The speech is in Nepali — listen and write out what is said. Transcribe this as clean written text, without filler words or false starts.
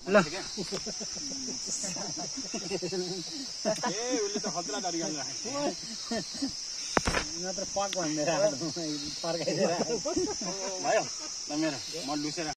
ल उसले त खतरा डरिगल नत्र पक भन्दै राख्नु फर्काइदिएर भयो ल मेरो म लुसेर